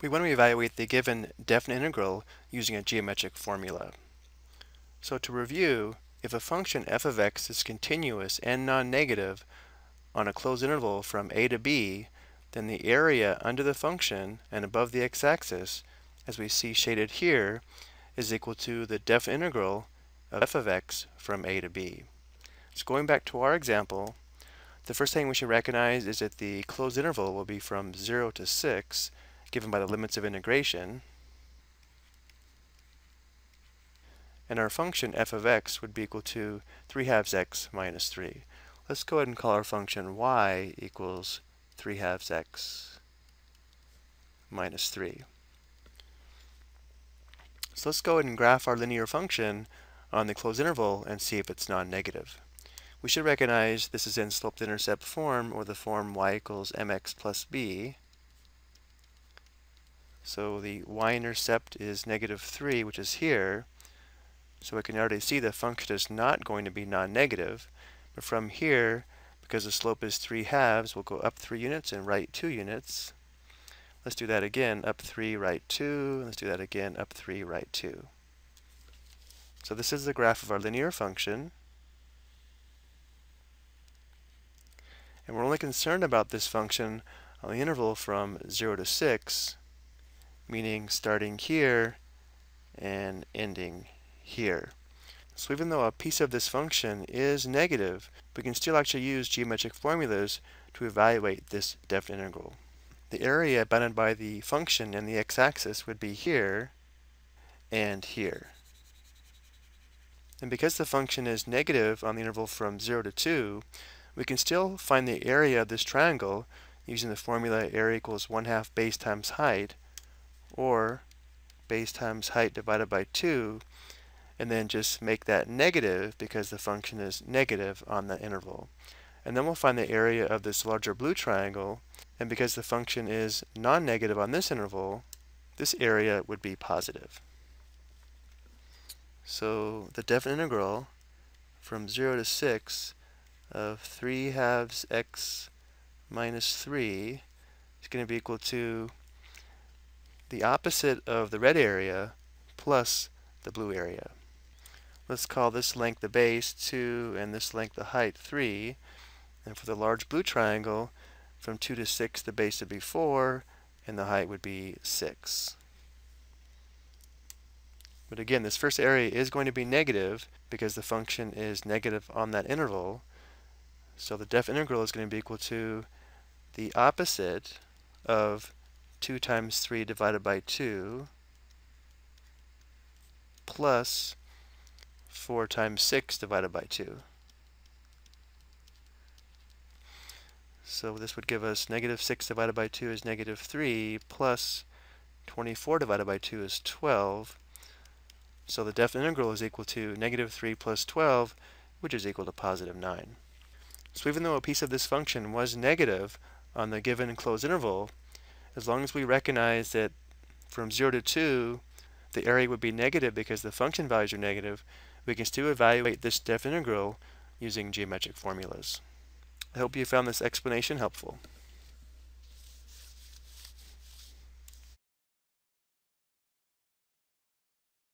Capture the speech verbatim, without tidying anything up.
We want to evaluate the given definite integral using a geometric formula. So to review, if a function f of x is continuous and non-negative on a closed interval from a to b, then the area under the function and above the x-axis, as we see shaded here, is equal to the definite integral of f of x from a to b. So going back to our example, the first thing we should recognize is that the closed interval will be from zero to six, given by the limits of integration. And our function f of x would be equal to three halves x minus three. Let's go ahead and call our function y equals three halves x minus three. So let's go ahead and graph our linear function on the closed interval and see if it's non-negative. We should recognize this is in slope-to-intercept form, or the form y equals mx plus b. So the y-intercept is negative three, which is here. So we can already see the function is not going to be non-negative. But from here, because the slope is three halves, we'll go up three units and right two units. Let's do that again, up three, right two. Let's do that again, up three, right two. So this is the graph of our linear function. And we're only concerned about this function on the interval from zero to six, meaning starting here and ending here. So even though a piece of this function is negative, we can still actually use geometric formulas to evaluate this definite integral. The area bounded by the function and the x-axis would be here and here. And because the function is negative on the interval from zero to two, we can still find the area of this triangle using the formula area equals one half base times height, or base times height divided by two, and then just make that negative because the function is negative on that interval. And then we'll find the area of this larger blue triangle, and because the function is non-negative on this interval, this area would be positive. So the definite integral from zero to six of three halves x minus three is going to be equal to the opposite of the red area plus the blue area. Let's call this length the base two and this length the height three. And for the large blue triangle, from two to six the base would be four and the height would be six. But again, this first area is going to be negative because the function is negative on that interval. So the definite integral is going to be equal to the opposite of two times three divided by two plus four times six divided by two. So this would give us negative six divided by two is negative three, plus twenty-four divided by two is twelve. So the definite integral is equal to negative three plus twelve, which is equal to positive nine. So even though a piece of this function was negative on the given closed interval, as long as we recognize that from zero to two, the area would be negative because the function values are negative, we can still evaluate this definite integral using geometric formulas. I hope you found this explanation helpful.